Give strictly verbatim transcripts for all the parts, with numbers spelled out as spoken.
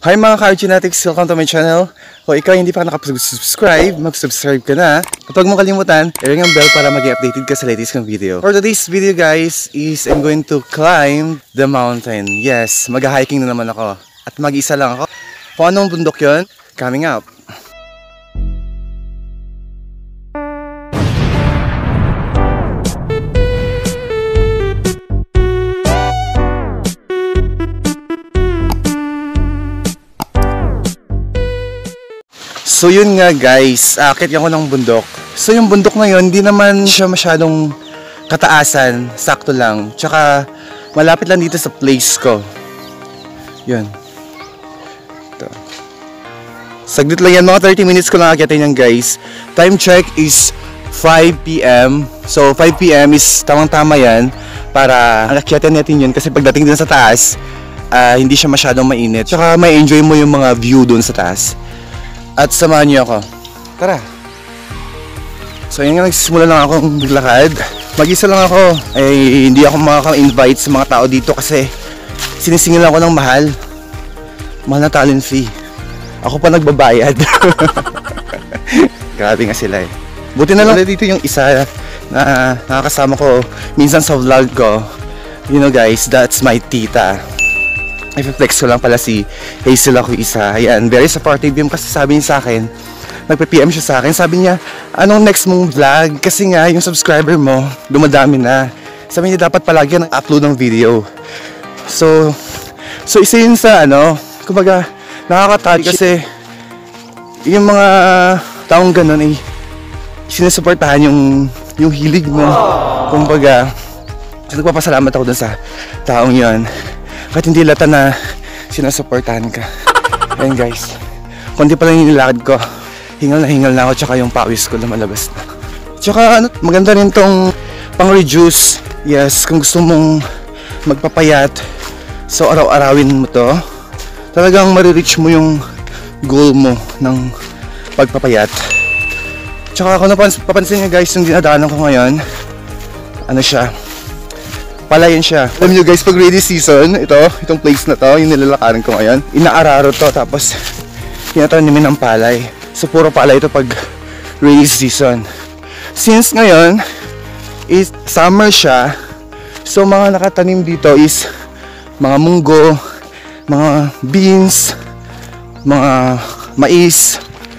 Hi mga ka-Archinatics! Welcome to my channel. Kung ikaw hindi pa nakapag-subscribe, mag-subscribe ka na. At huwag mo kalimutan, i-ring ang bell para maging updated ka sa latest kong video. For today's video guys, is I'm going to climb the mountain. Yes, mag-hiking na naman ako. At mag-isa lang ako. Kung anong bundok yon, coming up. So yun nga guys, akit ako ng bundok. So yung bundok na yun, hindi naman siya masyadong kataasan, sakto lang. Tsaka malapit lang dito sa place ko. Yun. Ito. Saglit lang yan, mga thirty minutes ko lang akitin yan guys. Time check is five p m So five p m is tamang tama yan para akitin natin yun. Kasi pagdating din sa taas, uh, hindi siya masyadong mainit. Tsaka may enjoy mo yung mga view dun sa taas. At samahan niyo ako. Tara. So yun nga, nagsisimula lang akong maglakad. Mag-isa lang ako. Ay hindi ako makaka-invite sa mga tao dito kasi sinisingil ako ng mahal. Mahal na talent fee. Ako pa nagbabayad. Grabe nga sila eh. Buti na lang dito yung isa na nakakasama ko minsan sa vlog ko. You know guys, that's my tita. I-flex ko lang pala si Hazel ako isa. Ayan, very supportive yung kasi sabi niya sa akin. Nagpe-P M siya sa akin. Sabi niya, anong next mong vlog? Kasi nga, yung subscriber mo, dumadami na. Sabi niya, dapat palagi nang upload ng video. So, so isa yun sa ano, kumbaga, nakaka-touch kasi yung mga taong ganun ay sinusuportahan yung, yung hilig mo. Kumbaga, so nagpapasalamat ako dun sa taong yun. Kahit hindi lata na sinasuportahan ka. Ayan guys, konti pa lang yung nilakad ko. Hingal na hingal na ako, tsaka yung pawis ko lumalabas na. Tsaka ano, maganda rin tong pang-reduce. Yes, kung gusto mong magpapayat, so araw-arawin mo to, talagang marireach mo yung goal mo ng pagpapayat. Tsaka kung napapansin nyo guys, yung dinadaanan ko ngayon, ano siya, palayan siya. Alam nyo guys, pag rainy season, ito, itong place na to, yung nilalakaran ko ngayon, inaararo to, tapos tinatanimin ng palay. So puro palay ito pag rainy season. Since ngayon is summer siya, so mga nakatanim dito is mga munggo, mga beans, mga mais.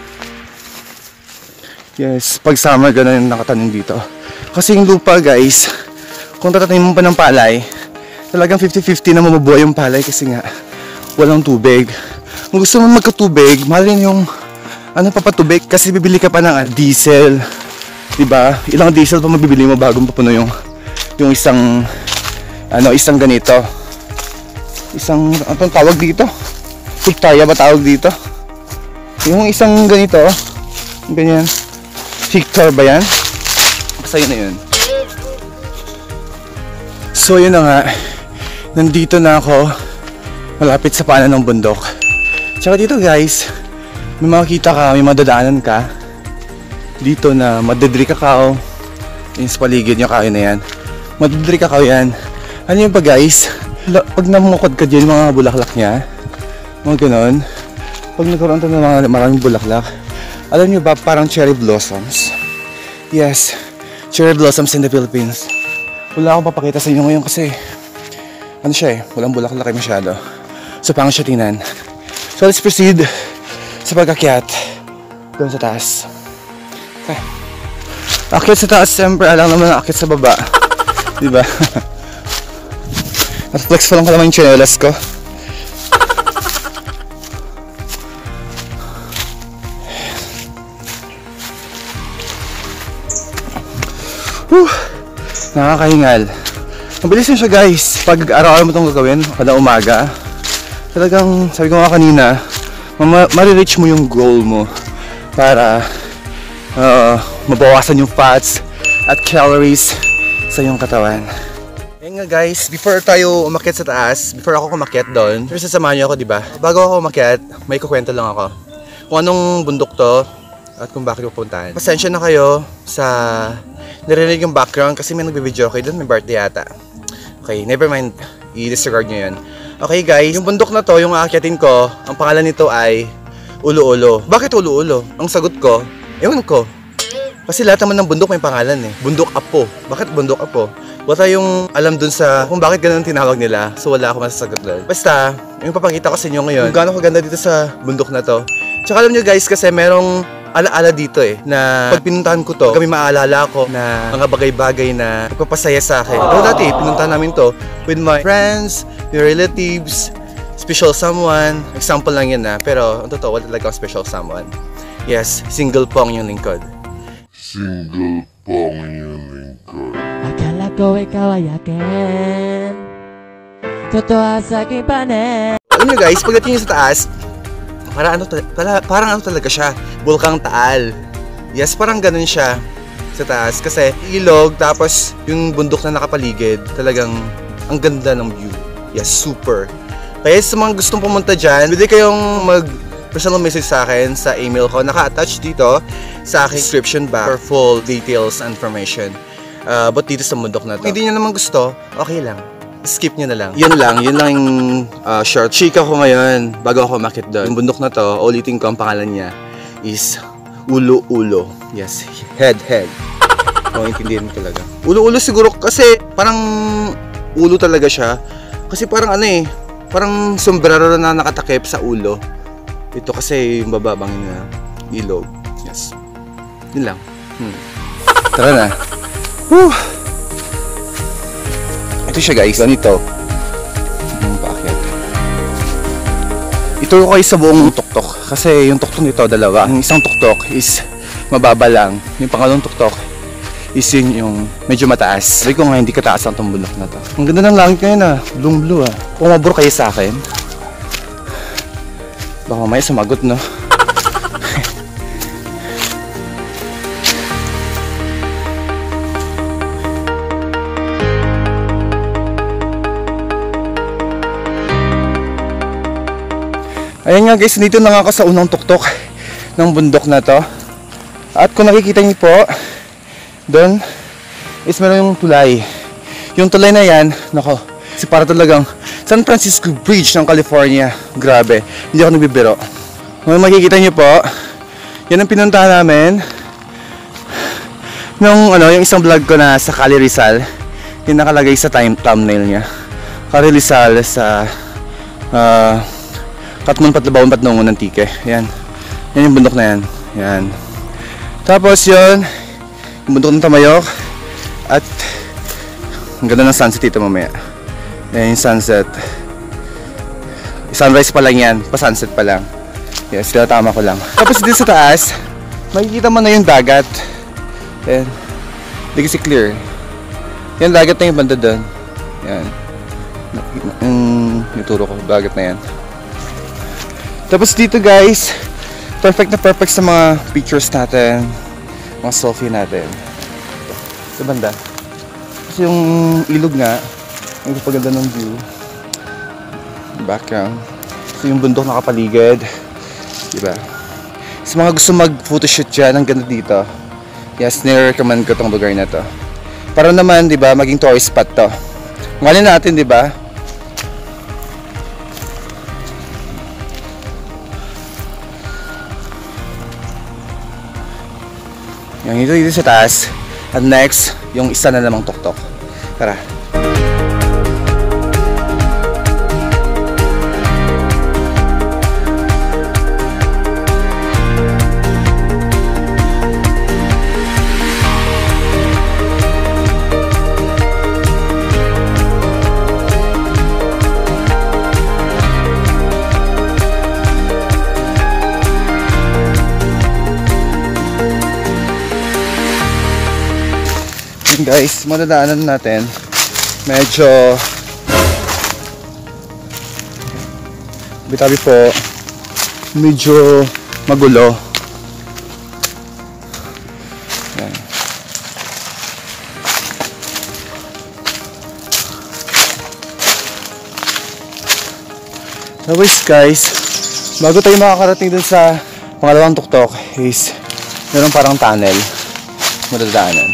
Yes, pag summer ganun yung nakatanim dito. Kasi yung lupa guys, kung tatanim mo pa ng palay, talagang fifty fifty na mabubuhay yung palay kasi nga walang tubig. Kung gusto mo magkatubig, mahal rin yung ano papatubig kasi bibili ka pa ng uh, diesel, diba? Ilang diesel pa mabibili mo bago mapuno yung yung isang ano isang ganito, isang anong tawag dito? Hektaya ba tawag dito? Yung isang ganito, ganyan, hectare ba yan? Basta yun na yun. So yun na nga, nandito na ako malapit sa paanan ng bundok. Tsaka dito guys, may makikita ka, may madadaanan ka dito na madedri kakao. Yung sa paligid nyo kayo na yan, madedri kakao yan. Ano yun pa guys, pag namukod ka dyan mga bulaklak nya, mga ganon, pag nagkaroon ito ng mga maraming bulaklak, alam nyo ba parang cherry blossoms? Yes, cherry blossoms in the Philippines. Wala akong papakita sa inyo ngayon kasi ano siya eh, walang bulaklak masyado. So pangit siya tingnan. So let's proceed sa pag-akyat doon sa taas. Okay. Akyat sa taas, siyempre alam naman na akyat sa baba. Diba? At flex pa lang ko naman yung chinelas ko. Whew! Nakakahingal. Mabilis na siya guys. Pag araw-araw mo itong gagawin, kada umaga, talagang sabi ko nga kanina, marireach mo yung goal mo para uh, mabawasan yung fats at calories sa iyong katawan. Ayan nga guys, before tayo umakyat sa taas, before ako umakyat doon, pero sasamahan niyo ako, diba? Bago ako umakyat, may kukwento lang ako kung anong bundok to at kung bakit pupuntahan. Pasensya na kayo sa narinig yung background kasi may nagbe-video kayo doon, may birthday yata. Okay, never mind, i-disregard nyo yan. Okay guys, yung bundok na to, yung aakyatin ko, ang pangalan nito ay Ulo-Ulo. Bakit Ulo-Ulo? Ang sagot ko, ewan ko. Kasi lahat naman ng bundok may pangalan eh. Bundok Apo. Bakit Bundok Apo? Wala tayong alam dun sa kung bakit ganun tinawag nila. So wala ako masasagot doon. Basta, yung papakita ko sa inyo ngayon, kung gaano kaganda dito sa bundok na to. Tsaka alam nyo guys, kasi merong ala-ala dito eh, na pag pinuntahan ko to, kami maalala ko na mga bagay-bagay na nagpapasaya sa akin. Pero dati, pinuntahan namin to with my friends, your relatives, special someone. Example lang yan na, pero ang totoo, wala talaga special someone. Yes, single pong yung lingkod. Single pong yung lingkod. Akala ko ikaw ay akin, totoo sa aking panin. Alam nyo guys, pagdating nyo sa taas, para ano, para, parang ano talaga siya, Bulkang Taal. Yes, parang ganun siya sa taas. Kasi ilog, tapos yung bundok na nakapaligid, talagang ang ganda ng view. Yes, super. Kaya sa mga gustong pumunta dyan, pwede kayong mag personal message sa akin sa email ko. Naka-attach dito sa aking description box for full details and information. Uh, but dito sa bundok na to. Kung hindi nyo naman gusto, okay lang. Skip nyo na lang. Yun lang, yun lang yung uh, short chika ko ngayon bago ako makit doon. Yung bundok na to, ulitin ko ang pangalan niya is Ulo-Ulo. Yes, head, head. Kung intindihan mo talaga. Ulo-Ulo siguro kasi parang ulo talaga siya. Kasi parang ano eh, parang sombrero na nakatakip sa ulo. Ito kasi yung bababangin na ilog. Yes. Yun lang. Hmm. Tara na. Whew. Ito siya guys, ganito. Hmm, bakit? Ituro ko kayo sa buong tuktok. Kasi yung tuktok nito, dalawa. Yung isang tuktok is mababa lang. Yung pangalawang tuktok is yun yung medyo mataas. Sabi ko nga, hindi kataas ang itong bundok na to. Ang ganda ng langit ngayon ah. Blue blue ah. Kung maburo kayo sa akin, baka mamaya sumagot no. Ayan nga guys, dito na nga ako sa unang tuktok ng bundok na to. At kung nakikita niyo po, doon is meron yung tulay. Yung tulay na yan, nako, kasi para talagang San Francisco Bridge ng California. Grabe, hindi ako nagbibiro. Kung makikita niyo po, yan ang pinuntahan namin nung ano, yung isang vlog ko na sa Cali Rizal. Yung nakalagay sa time, thumbnail niya. Cali Rizal sa uh, Katmon Patlabawon Patnungon ng Tike. Yan. Yan yung bundok na yan. Yan. Tapos yun, yung bundok ng Tamayok. At ang ganda ng sunset dito mamaya. Yan yung sunset. Sunrise pa lang yan. Pa-sunset pa lang. Yes, kaya tama ko lang. Tapos dito sa taas, makikita mo na yung dagat. Yan. Hindi kasi clear. Yan, dagat na yung banda doon. Yan. Yung ituro ko, dagat na yan. Tapos dito guys, perfect na perfect sa mga pictures natin, mga selfie natin. Sa banda. Kasi yung ilog nga, ang paganda ng view. Background. Kasi yung bundok nakapaligid. Diba? Sa mga gusto mag-photoshoot dyan, ang ganda dito. Yes, nire-recommend ko tong lugar na to. Para naman, diba, maging tourist spot to. Ngalin natin, diba? Yung ito dito sa taas. At next, yung isa na namang tuktok. Tara. Guys, madadaanan natin medyo bitabi po, medyo magulo. Yan. Tapos guys, bago tayo makakarating dun sa pangalawang tuktok is meron parang tunnel madadaanan.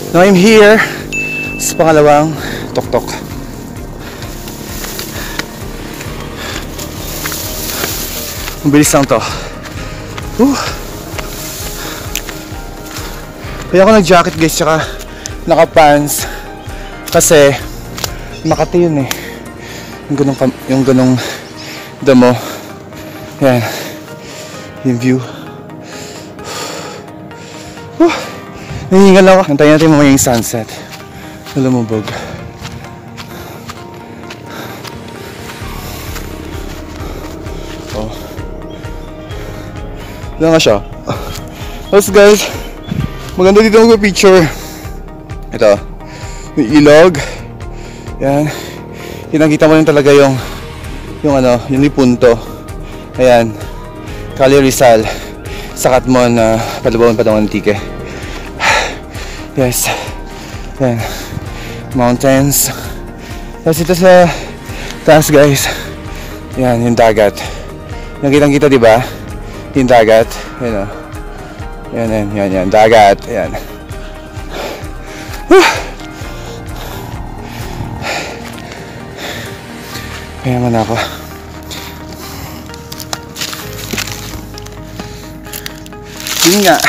Now I'm here sa pangalawang tuktok. Mabilis lang to. Whew. Kaya ako nag-jacket guys, tsaka naka-pants. Kasi Makati yun eh. Yung ganong, yung ganong damo. Yan. Yung view. Whew. Nahingal ako. Antayin natin mamaya yung sunset. Lumubog. Oh. Wala nga siya. Tapos guys, maganda dito mag-picture. Ito. Yung ilog. Yan. Kinakita mo rin talaga yung yung ano, yung Lipunto. Ayan. Calle Rizal. Sakat mo na Palabuhan pa ng Antique. Yes. Yan. Mountains. Tapos ito sa taas guys. Yan, yung dagat. Yung kitang-kita, di ba? Yung dagat. Yan o. Yan, yan, yan, yan. Dagat. Yan. Whew. Kaya man ako. Yun nga.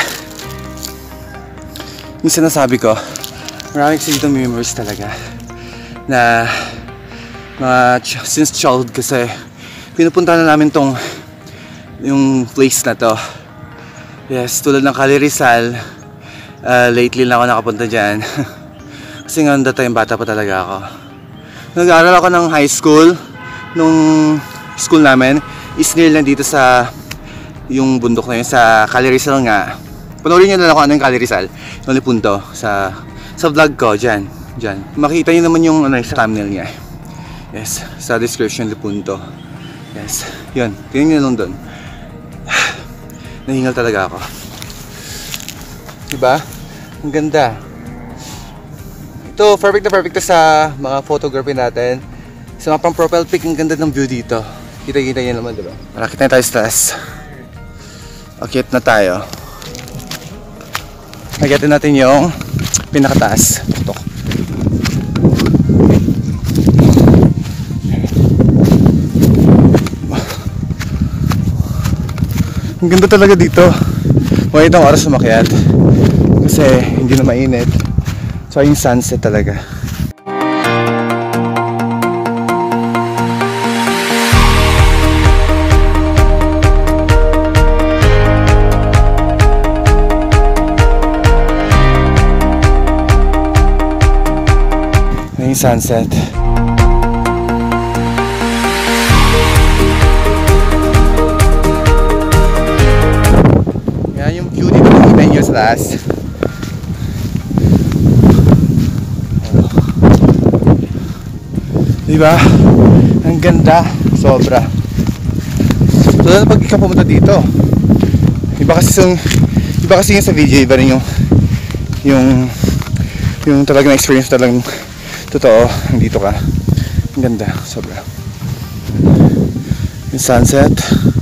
Yung sinasabi ko, maraming kasi dito memories talaga. Na, mga, ch since childhood kasi, pinupunta na namin tong, yung place na to. Yes, tulad ng Calle Rizal, uh, lately lang ako nakapunta dyan. Kasi nga that time, bata pa talaga ako. Nag-aaral ako ng high school. Nung school namin is near lang dito sa yung bundok na yun sa Calle Rizal nga. Panoorin nyo na lang kung ano yung Calle Rizal, yung Lipunto sa sa vlog ko dyan, dyan. Makita nyo naman yung ano, sa thumbnail niya. Yes, sa description Lipunto. Yes, yun, tingnan nyo lang doon. Nahingal talaga ako. Diba? Ang ganda. Ito, perfect na perfect to sa mga photography natin. Sa mga pang profile pic, ang ganda ng view dito. Kita-kita yan naman, diba? Malakit na tayo sa taas. Akit na tayo. Akitin natin yung pinakataas. Tok. Ang ganda talaga dito. Huwag itong oras umakyat. Kasi hindi na mainit. So yung sunset talaga. Yung sunset. Yan yung view dito nakita nyo sa taas. Diba? Ang ganda. Sobra. So na pag ikaw pumunta dito, iba kasi yung iba kasi yung sa video, iba rin yung yung yung talagang experience talagang totoo, nandito ka. Ang ganda, sobra. Yung sunset.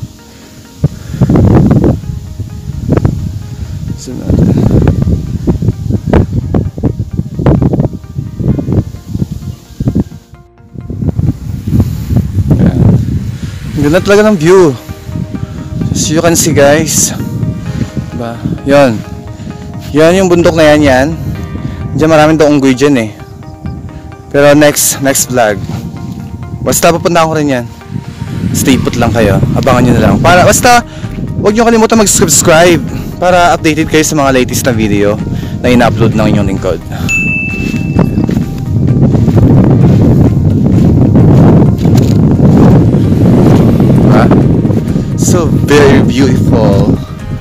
Zoom natin. Ayan. Ang ganda talaga ng view. So you can see guys. Diba? Yun. Yan yung bundok na yan yan. Diyan maraming daw unggoy dyan eh. Pero next, next vlog. Basta papunta ko rin yan. Stay put lang kayo. Abangan nyo na lang. Para, basta, huwag nyo kalimutan mag-subscribe para updated kayo sa mga latest na video na ina-upload ng inyong lingkod. Diba? So very beautiful.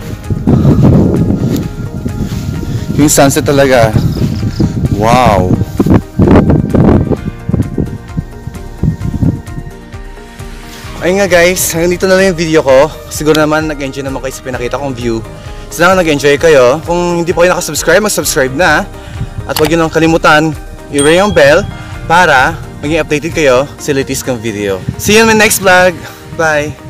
Yung sunset talaga. Wow. Ayun nga guys, hanggang dito na lang yung video ko. Siguro naman nag-enjoy naman kayo sa pinakita kong view. Sana nag-enjoy kayo. Kung hindi pa kayo nakasubscribe, mag-subscribe na. At huwag nyo nang kalimutan i-ring yung bell para maging updated kayo sa latest kong video. See you in my next vlog. Bye!